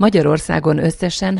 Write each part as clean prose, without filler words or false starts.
Magyarországon összesen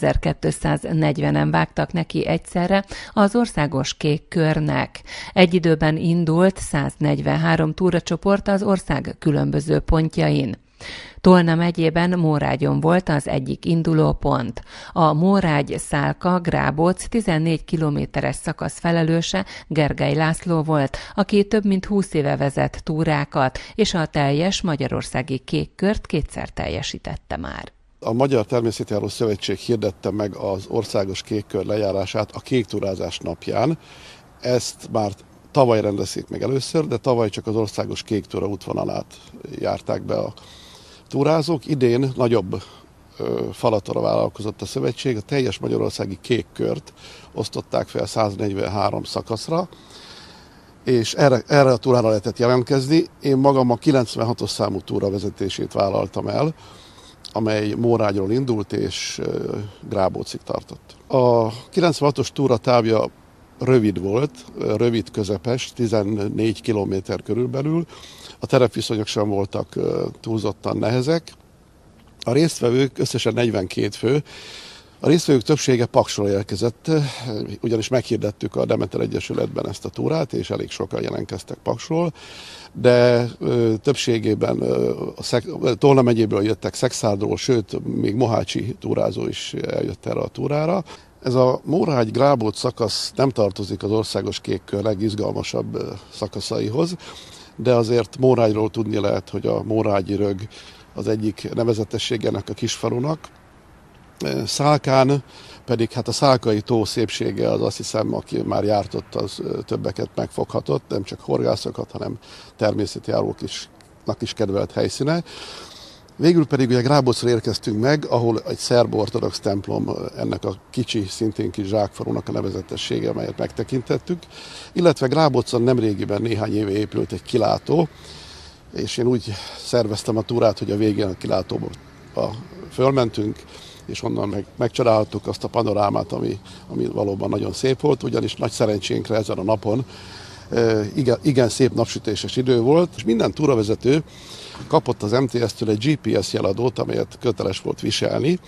3240-en vágtak neki egyszerre az országos kék körnek. Egy időben indult 143 túracsoport az ország különböző pontjain. Tolna megyében Mórágyon volt az egyik indulópont. A Mórágy-Szálka-Grábóc 14 kilométeres szakasz felelőse Gergely László volt, aki több mint 20 éve vezet túrákat, és a teljes magyarországi kék kört kétszer teljesítette már. A Magyar Természetjáró Szövetség hirdette meg az országos kékkör lejárását a kéktúrázás napján. Ezt már tavaly rendezték meg először, de tavaly csak az országos kéktúra útvonalát járták be a túrázók. Idén nagyobb falatra vállalkozott a szövetség, a teljes magyarországi kékkört osztották fel 143 szakaszra, és erre a túrára lehetett jelentkezni. Én magam a 96-os számú túra vezetését vállaltam el, amely Mórágyról indult és Grábócig tartott. A 96-os túra távja rövid volt, rövid közepes, 14 kilométer körülbelül. A terepviszonyok sem voltak túlzottan nehezek. A résztvevők összesen 42 fő. A résztvevők többsége Paksról érkezett, ugyanis meghirdettük a Demeter Egyesületben ezt a túrát, és elég sokan jelentkeztek Paksról, de többségében Tolna megyéből jöttek, Szekszádról, sőt, még mohácsi túrázó is eljött erre a túrára. Ez a Mórágy-Grábóc szakasz nem tartozik az országos kékkör legizgalmasabb szakaszaihoz, de azért Mórágyról tudni lehet, hogy a Mórágyi Rög az egyik nevezetessége ennek a kisfalunak. Szálkán pedig hát a Szálkai tó szépsége az, azt hiszem, aki már járt ott, az többeket megfoghatott, nem csak horgászokat, hanem természetjáróknak is kedvelt helyszíne. Végül pedig ugye Grábocra érkeztünk meg, ahol egy szerb-ortodox templom, ennek a kicsi, szintén kis zsákfalunak a nevezetessége, amelyet megtekintettük, illetve Grábocon nemrégiben néhány éve épült egy kilátó, és én úgy szerveztem a túrát, hogy a végén a kilátóba fölmentünk, és onnan megcsodálhattuk azt a panorámát, ami valóban nagyon szép volt, ugyanis nagy szerencsénkre ezen a napon igen szép napsütéses idő volt, és minden túravezető kapott az MTS-től egy GPS jeladót, amelyet köteles volt viselni.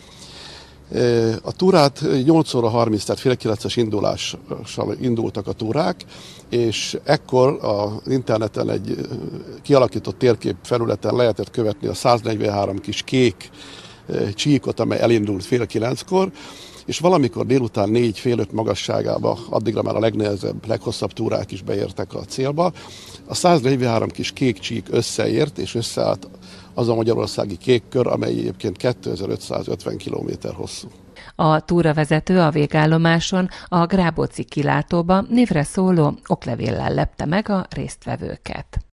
A túrát 8 óra 30, tehát fél 9-es indulással indultak a túrák, és ekkor az interneten egy kialakított térkép felületen lehetett követni a 143 kis kék csíkot, amely elindult fél 9-kor, és valamikor délután 4-5 magasságába, addigra már a legnehezebb, leghosszabb túrák is beértek a célba. A 143 kis kék csík összeért, és összeállt az a magyarországi kékkör, amely egyébként 2550 km hosszú. A túravezető a végállomáson a Grábóci kilátóba névre szóló oklevéllel lepte meg a résztvevőket.